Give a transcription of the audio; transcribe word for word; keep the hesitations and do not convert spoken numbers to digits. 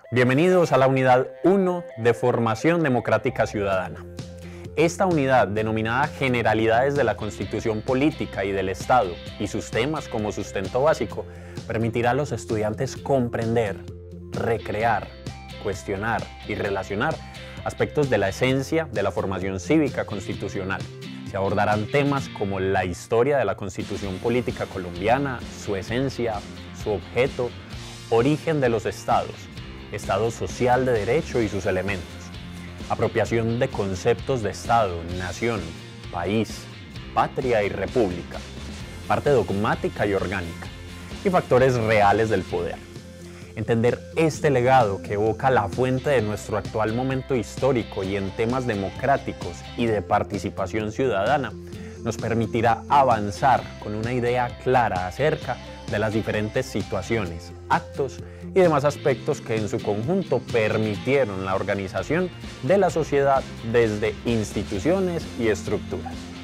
Bienvenidos a la unidad uno de Formación Democrática Ciudadana. Esta unidad, denominada Generalidades de la Constitución Política y del Estado y sus temas como sustento básico, permitirá a los estudiantes comprender, recrear, cuestionar y relacionar aspectos de la esencia de la formación cívica constitucional. Se abordarán temas como la historia de la Constitución Política colombiana, su esencia, su objeto, origen de los estados, Estado social de derecho y sus elementos, apropiación de conceptos de Estado, nación, país, patria y república, parte dogmática y orgánica, y factores reales del poder. Entender este legado que evoca la fuente de nuestro actual momento histórico y en temas democráticos y de participación ciudadana nos permitirá avanzar con una idea clara acerca de las diferentes situaciones, actos y demás aspectos que en su conjunto permitieron la organización de la sociedad desde instituciones y estructuras.